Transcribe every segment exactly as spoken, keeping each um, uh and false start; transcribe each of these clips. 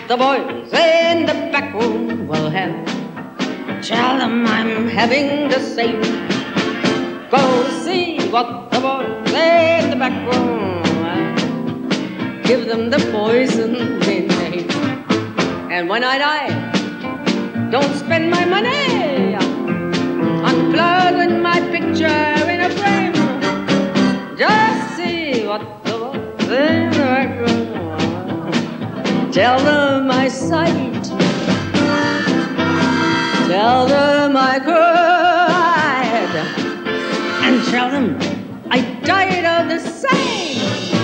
the boys in the back room will have. Tell them I'm having the same. Go see what the boys in the back room have. Give them the poison they made. And when I die, don't spend my money on plugging my picture in a frame. Just see what the boys in the back room. Tell them I sighed. Tell them I cried. And tell them I died of the same.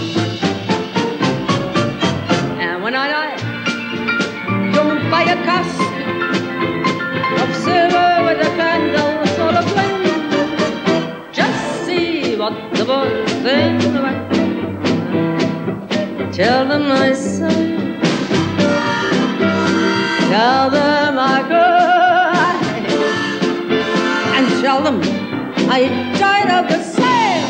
And when I die, don't buy a cask of silver with a candle sort of flame. Just see what the boys in the back room. Tell them I sighed. Tell them I cried. And tell them I died of the same.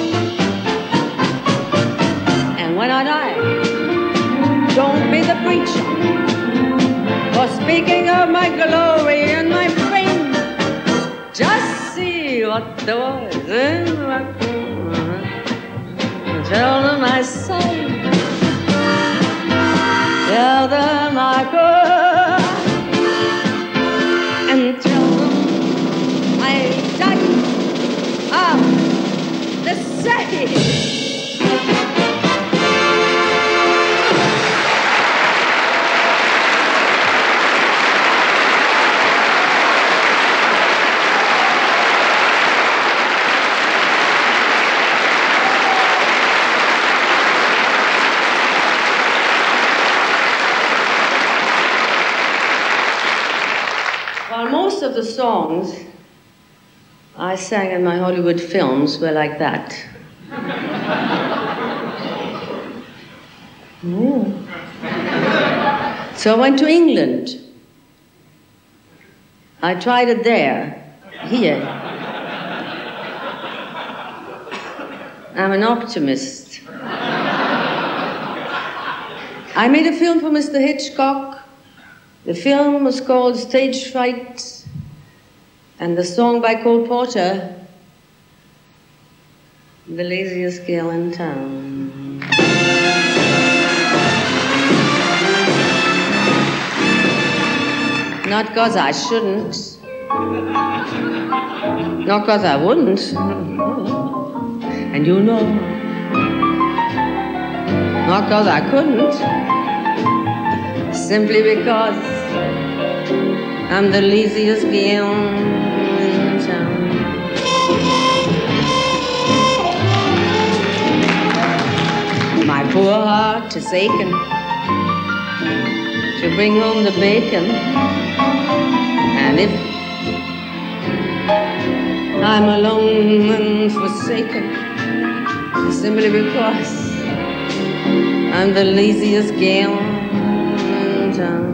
And when I die, don't be the preacher for speaking of my glory and my fame. Just see what the boys in the back room. Tell them I sighed. Tell them I cried. And tell them I died of the same. Most of the songs I sang in my Hollywood films were like that. Mm. So I went to England. I tried it there, here. I'm an optimist. I made a film for Mister Hitchcock. The film was called Stage Fright, and the song by Cole Porter, The Laziest Gal in Town. Not because I shouldn't, not because I wouldn't, and you know, not because I couldn't, simply because I'm the laziest gal in town. My poor heart is aching to bring home the bacon, and if I'm alone and forsaken, simply because I'm the laziest gal in town.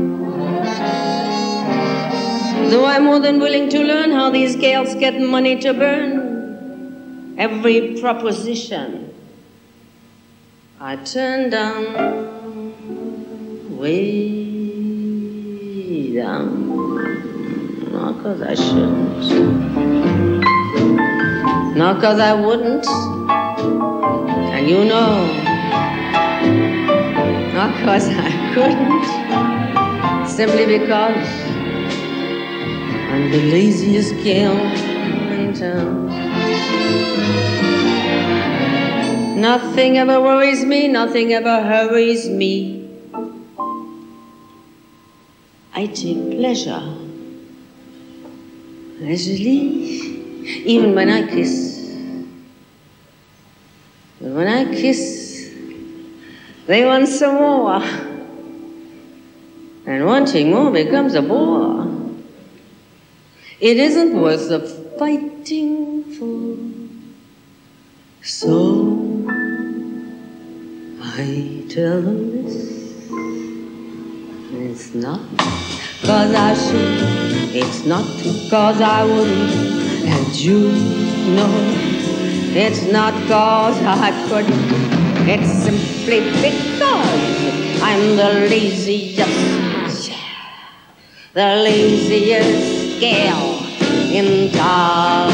Though I'm more than willing to learn how these gals get money to burn, every proposition I turn down, way down, not because I shouldn't, not because I wouldn't, and you know, not because I couldn't, simply because I'm the laziest gal in town. Nothing ever worries me, nothing ever hurries me. I take pleasure, leisurely, even when I kiss. But when I kiss, they want some more, and wanting more becomes a bore. It isn't worth the fighting for, so I tell them this. It's not cause I should, it's not cause I wouldn't, and you know, it's not cause I couldn't, it's simply because I'm the laziest, the laziest gal in town.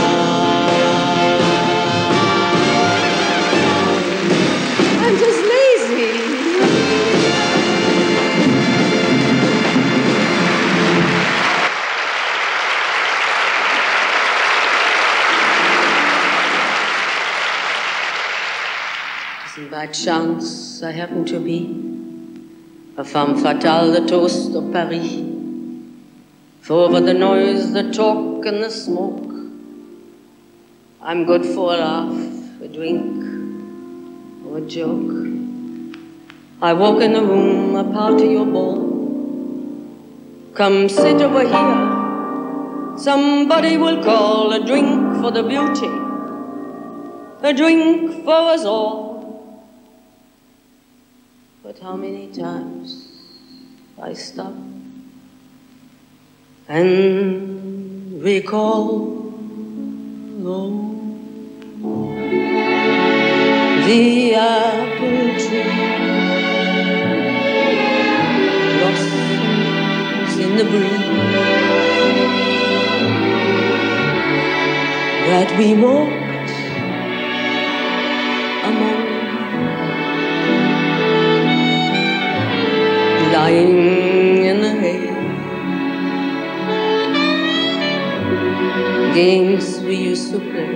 I'm just lazy. Isn't by chance I happen to be a femme fatale, the toast of Paris. For over the noise, the talk, and the smoke, I'm good for a laugh, a drink, or a joke. I walk in the room, a party or ball. Come sit over here. Somebody will call a drink for the beauty, a drink for us all. But how many times I stop and recall, oh, the apple tree blossoms in the breeze that we walked among, lying in the hay. Games we used to play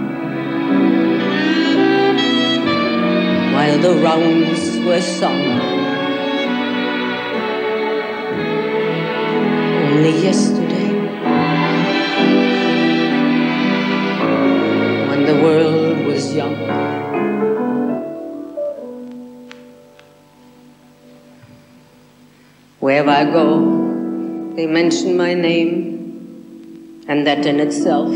while the rounds were sung. Only yesterday, when the world was young, wherever I go, they mention my name, and that in itself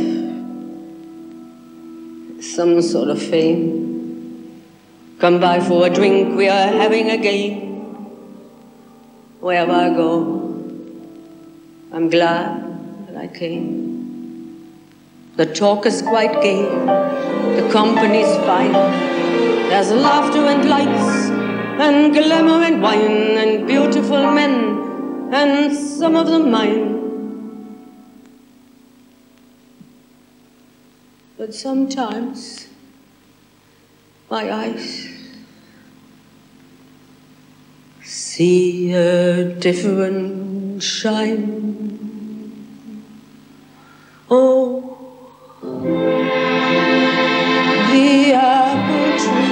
is some sort of fame. Come by for a drink, we are having a game. Wherever I go, I'm glad that I came. The talk is quite gay, the company's fine. There's laughter and lights, and glamour and wine, and beautiful men, and some of them mine. But sometimes my eyes see a different shine. Oh, the apple tree,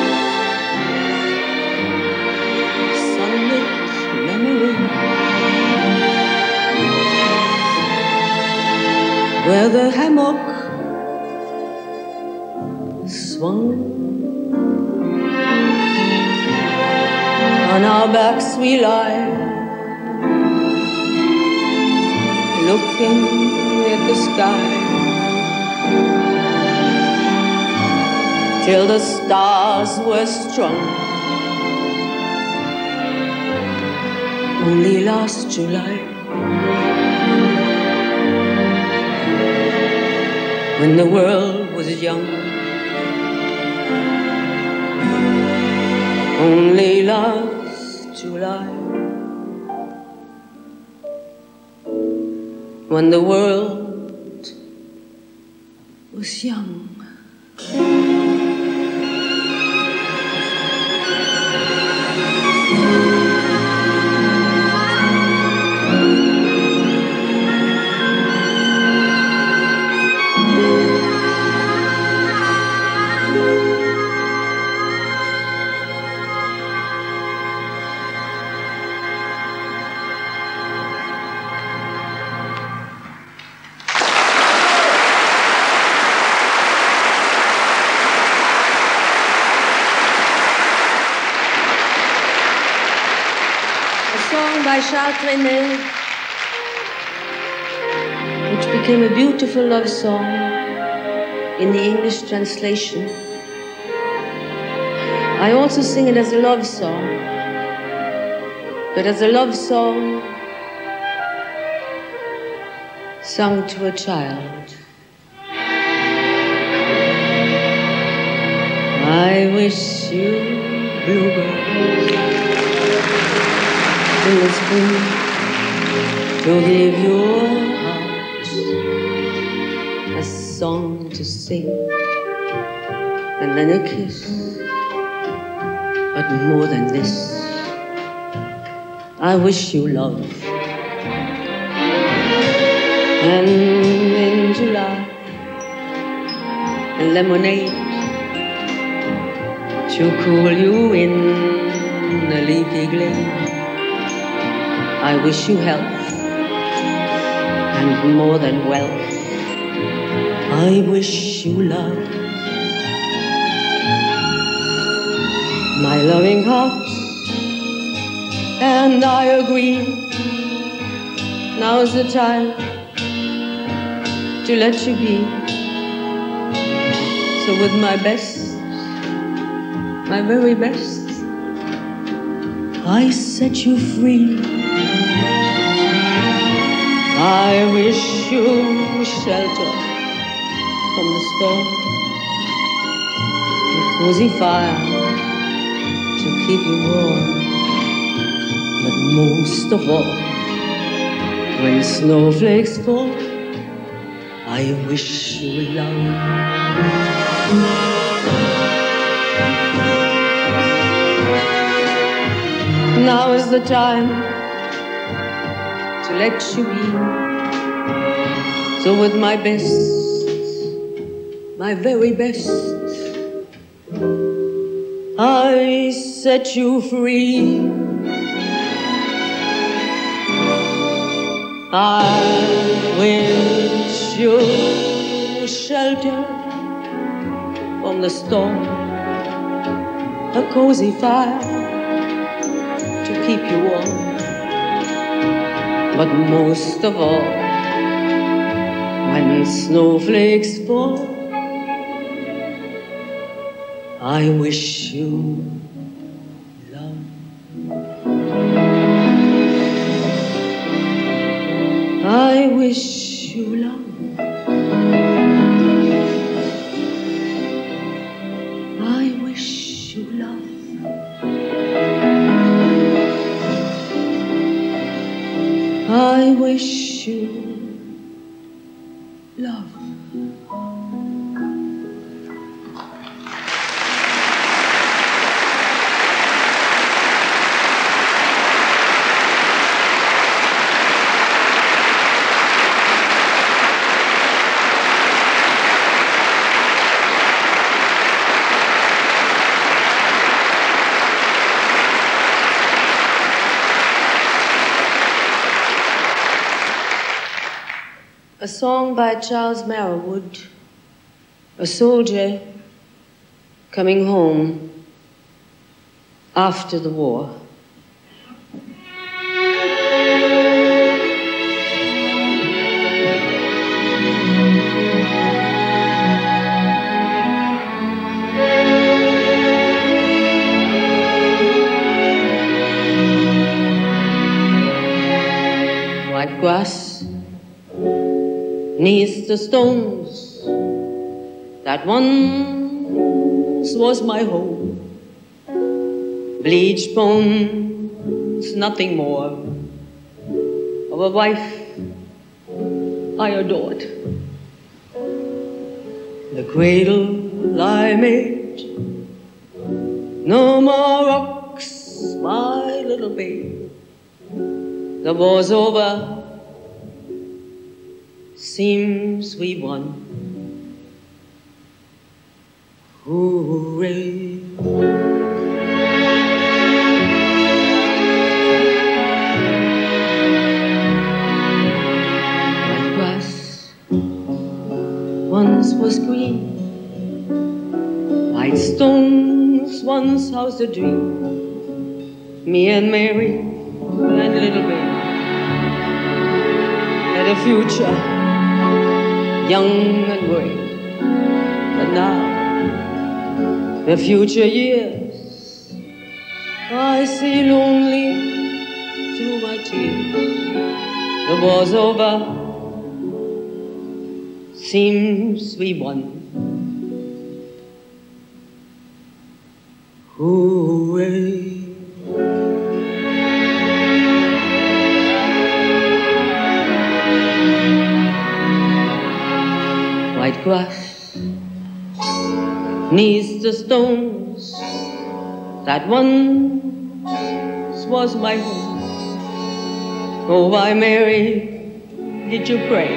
sunlit memory, where the hammock swung. On our backs we lie, looking at the sky, till the stars were strung. Only last July, when the world was young. Only last July, when the world was young. By Charles Trenet, which became a beautiful love song in the English translation. I also sing it as a love song, but as a love song sung to a child. I wish you bluebirds in the spring to give your heart a song to sing, and then a kiss. But more than this, I wish you love. And in July, lemonade to cool you in a leafy glade. I wish you health and more than wealth. I wish you love. My loving heart and I agree. Now's the time to let you be. So with my best, my very best, I set you free. I wish you shelter from the storm, a cozy fire to keep you warm. But most of all, when snowflakes fall, I wish you love. Now is the time to let you be. So with my best, my very best, I set you free. I wish you shelter from the storm, a cozy fire to keep you warm. But most of all, when snowflakes fall, I wish you love. I wish you love. I wish you love. I wish you love. A song by Charles Marwood, a soldier coming home after the war. White grass 'neath the stones that once was my home, bleached bones, nothing more of a wife I adored. The cradle I made, no more rocks, my little babe. The war's over, seems we won. Hooray. White grass once was green, white stones once housed a dream. Me and Mary and little baby had a future, young and brave. But now, the future years I see lonely through my tears. The war's over, seems we won. Hooray. white grass, neath the stones that once was my home. Oh, why, Mary, did you pray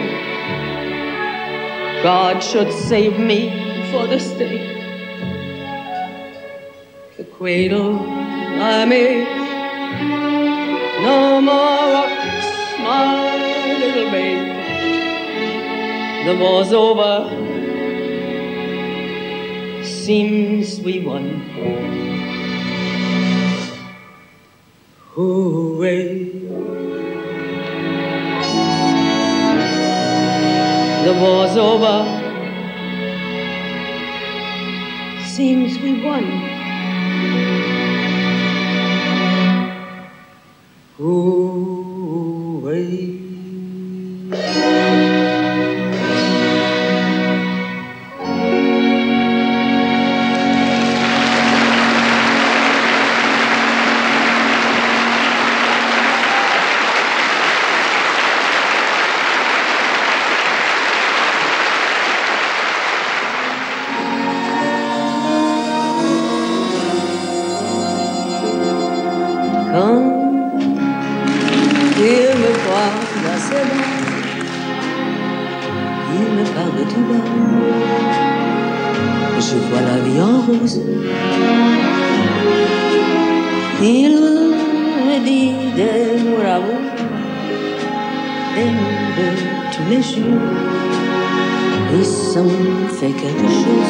God should save me for this day? The cradle I made, no more rocks, my little babe. The war's over, seems we won. Hooray! The war's over, seems we won. Hooray! Je vois la vie en rose. Il me dit des mots d'amour, des mots de tous les jours, et ça me fait quelque chose.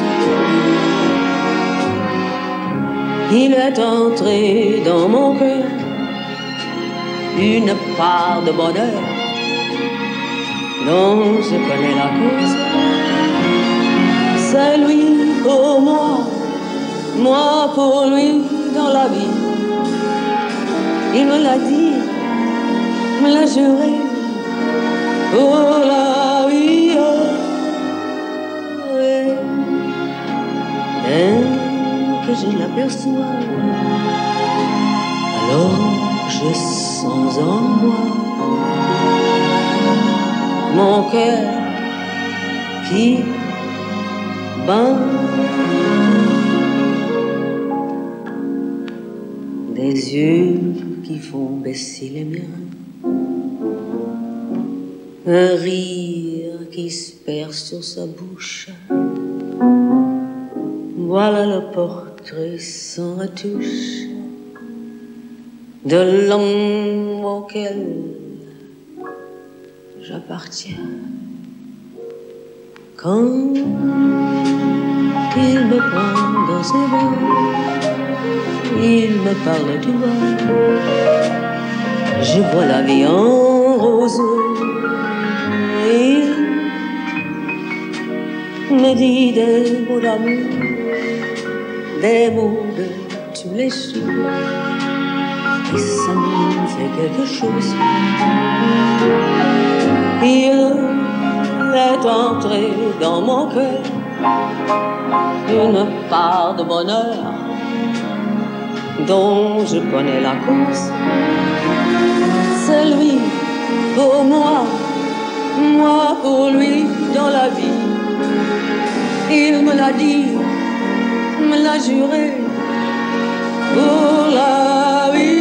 Il est entré dans mon cœur une part de bonheur dont je connais la cause. C'est lui pour moi, moi pour lui dans la vie. Il me l'a dit, me l'a juré, pour la vie. Dès que je l'aperçois, alors je sens en moi mon cœur qui bat. Des yeux qui font baisser les miens, un rire qui se perd sur sa bouche. Voilà le portrait sans retouche de l'homme auquel j'appartiens. Quand il me prend dans ses bras, il me parle tout bas, je vois la vie en rose. Il me dit des mots d'amour, des mots de tous les jours, et ça me fait quelque chose. Il est entré dans mon cœur une part de bonheur dont je connais la cause. C'est lui pour moi, moi pour lui dans la vie. Il me l'a dit, me l'a juré, pour la vie.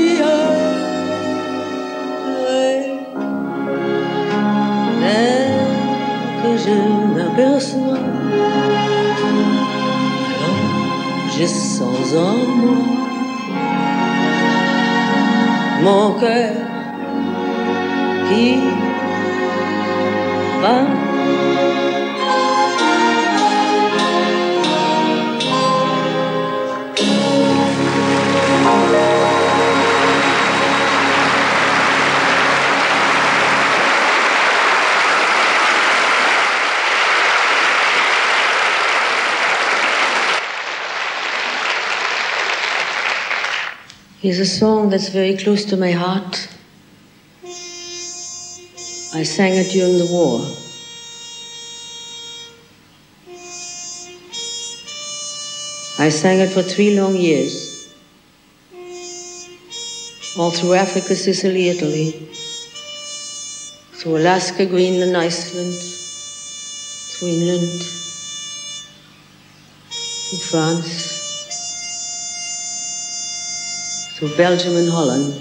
Dès que je m'aperçois, alors je sens en moi mon cœur qui bat. Here's a song that's very close to my heart. I sang it during the war. I sang it for three long years, all through Africa, Sicily, Italy, through Alaska, Greenland, Iceland, to England, to France, to Belgium and Holland,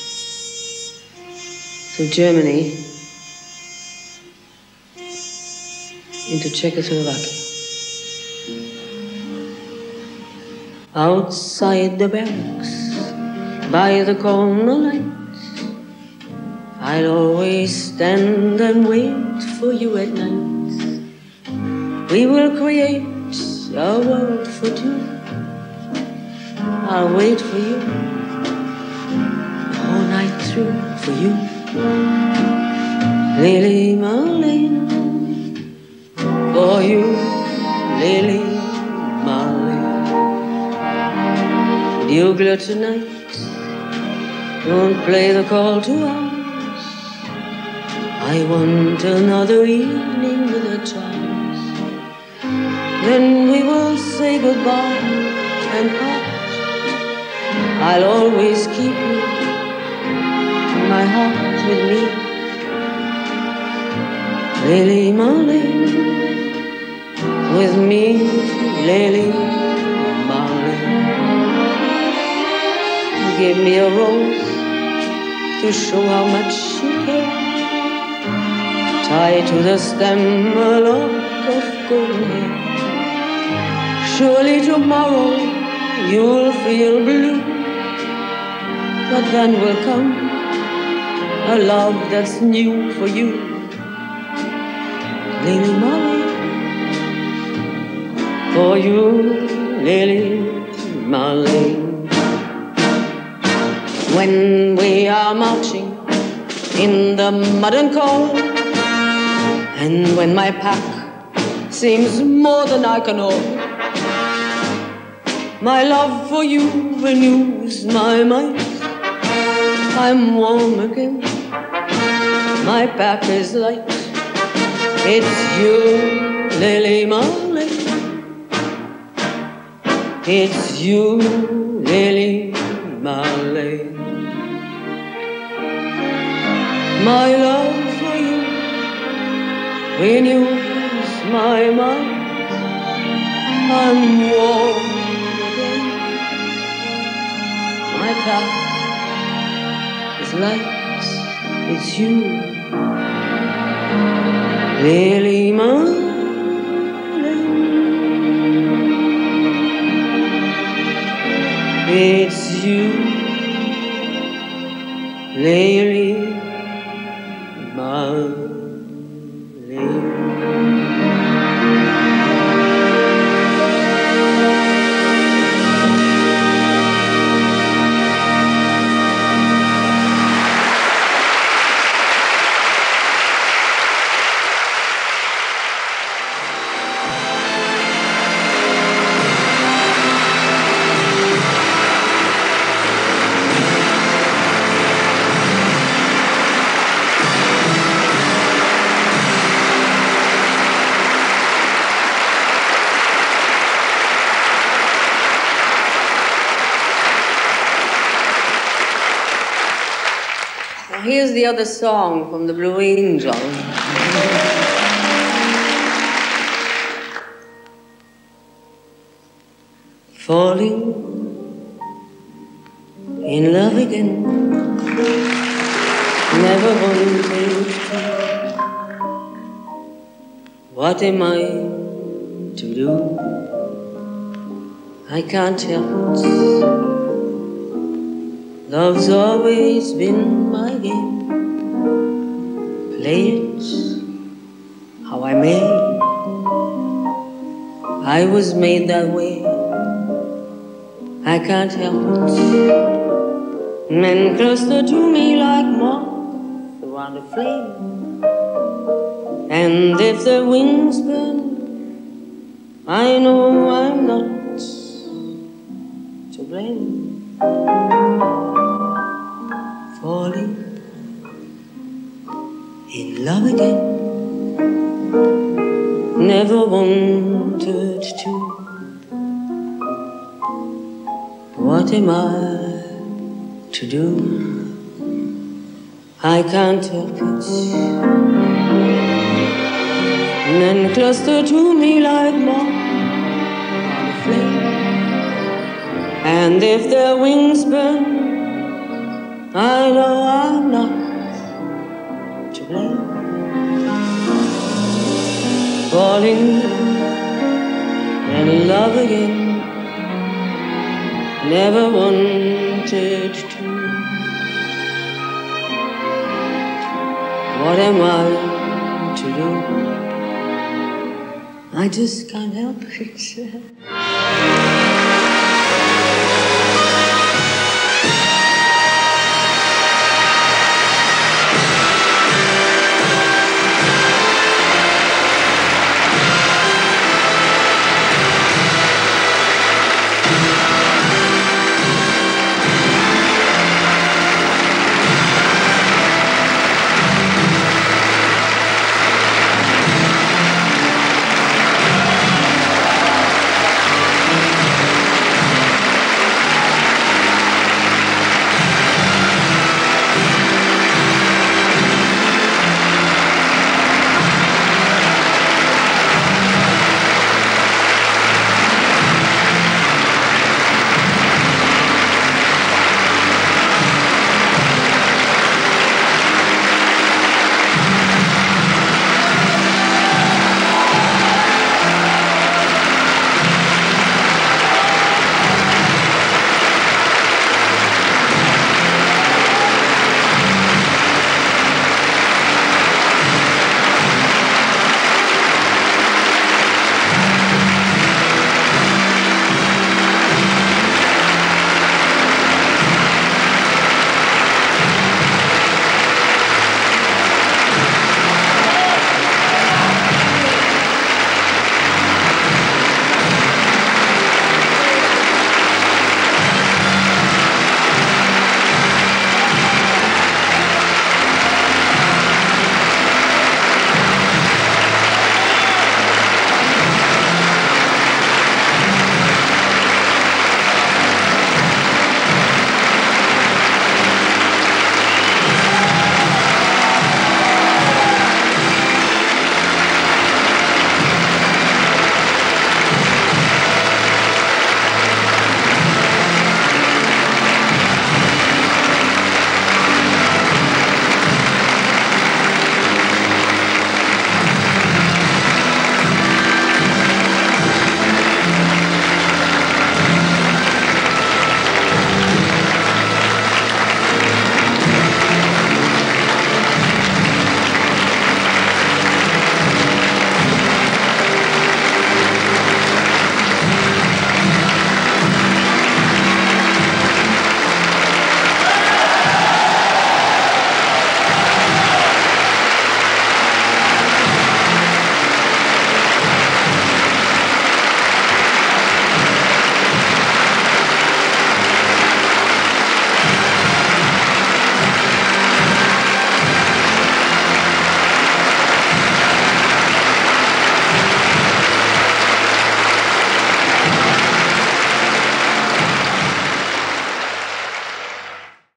to Germany, into Czechoslovakia. Outside the barracks, by the corner lights, I'll always stand and wait for you at night. We will create a world for two. I'll wait for you all night through for you. Lili Marlene, for you, Lili Marlene. Bugler tonight, don't play the call to arms. I want another evening with a chance. Then we will say goodbye and part. I'll always keep you in my heart with me. Lili Marlene, with me, Lili Marlene. Give me a rose to show how much you care. Tie to the stem a lock of golden hair. Surely tomorrow you'll feel blue, but then will come a love that's new for you. Lili Marlene, for you, Lili Marlene. When we are marching in the mud and cold, and when my pack seems more than I can hold, my love for you renews my might. I'm warm again, my pack is light. It's you, Lili Marlene. It's you, Lili Marlene. My love for you renews my mind. I'm warm again. My path is light. It's you, Lili Marlene. It's you, Lili Marlene. Here's the other song from the Blue Angel. Falling in love again, never wanted to. What am I to do? I can't help it. Love's always been my game. Play it how I may. I was made that way. I can't help it. Men cluster to me like moths around a flame. And if their wings burn, I know I'm not to blame. Falling in love again, never wanted to. What am I to do? I can't help it. and then cluster to me like moth on a flame. And if their wings burn, I know I'm not to blame. Falling in love again, never wanted to. What am I to do? I just can't help it.